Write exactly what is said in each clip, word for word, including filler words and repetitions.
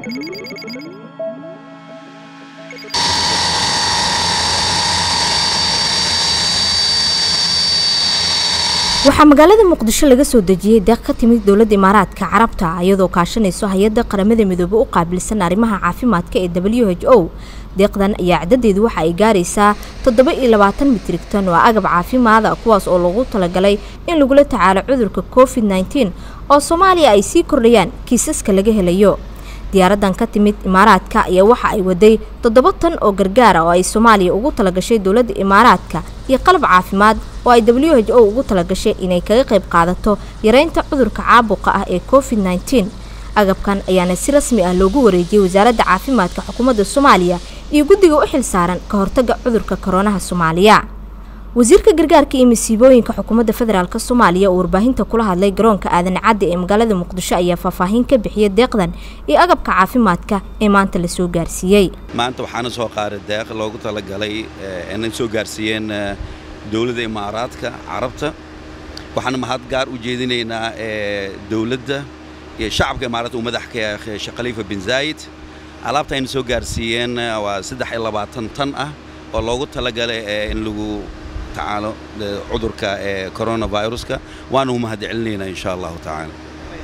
waxaa magaalada muqdisho laga soo dejiyay deeq ka timid dawladda Imaaraadka Carabta iyadoo kaashanayso hay'adda qaramada midoobay u qaabilsan arrimaha caafimaadka ee W H O. deeqdan ayaa cadadeedu waxa ay gaaraysaa toddoba iyo labaatan mitrik tan oo agab caafimaad ah kuwaas oo loogu talagalay in lagu la tacaalo cudurka COVID nineteen oo Soomaaliya ay sii kordhayaan kiisaska laga helayo. diyaaradan ka timid Imaaraadka ayaa waxa ay waday toddoba tan oo gargaar ah oo ay Soomaaliya ugu talagashay dawladda Imaaraadka iyo qalab caafimaad oo ay W H O ugu talagashay inay kaga qayb qaadato yareynta cudurka caabuqa ah ee COVID nineteen. agabkan ayaana si rasmi ah loogu wareejiyay wasaaradda caafimaadka xukuumadda Soomaaliya iyo guddiga u xil saaran ka hortagga cudurka corona Soomaaliya. wasiirka gargaarka iyo masiibooyinka xukuumadda federaalka Soomaaliya oo warbaahinta kula hadlay garoonka aadan cadde ee magaalada Muqdisho ayaa faahfaahin ka bixiyay deeqdan iyo agabka caafimaadka ee maanta la soo gaarsiiyay. maanta waxaana soo qaaday deeq loogu talagalay inay soo gaarsiiyeen dawladda Imaaraadka Carabta. waxaan mahad gaar u jeedinaynaa dawladda iyo shacabka Imaaraadka u madax ka yahay Sheekh Khalifa bin Zayed. alaabta ay soo gaarsiiyeen waa saddex iyo labaatan tan ah oo loogu talagalay in lagu tacaalo cudurka coronavirus ka waanu mahad celinayna insha Allah ta'ala.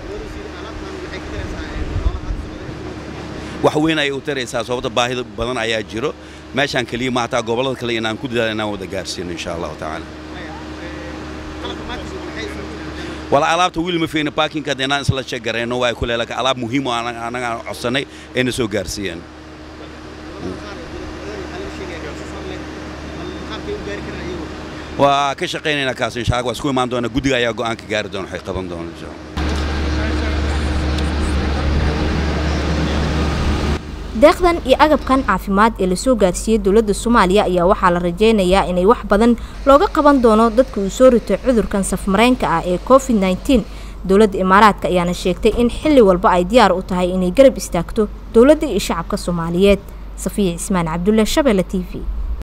wax weyn ay u taraysaa sababta baahida badan ayaa jiro meeshan kaliya ma taa gobolada kale inaan ku dadaalno inaan wada gaarsiino insha Allah ta'ala. wala alaabta wiil ma fiina parking ka deena isla sheegareyno way ku leelaka alaab muhiim oo anaga codsanay in soo gaarsiiyeen. waa ka shaqeynayna kaas insha Allah isku imaan doona guddiga ayaa go'aan ka gaari doona waxay qaban doona insha Allah. deeqdan iyo agabkan caafimaad ee la soo gaarsiiyay dawladda Soomaaliya ayaa waxa la rajeynayaa inay wax badan looga qaban doono dadka uu soo ritay cudurkan safmareenka ah ee COVID nineteen. dawladda Imaaraadka ayaana sheegtay in xilli walba ay diyaar u tahay inay garab istaagto dawladda iyo shacabka Soomaaliyeed. Safiya Ismaan Cabdulle, Shabeelle T V.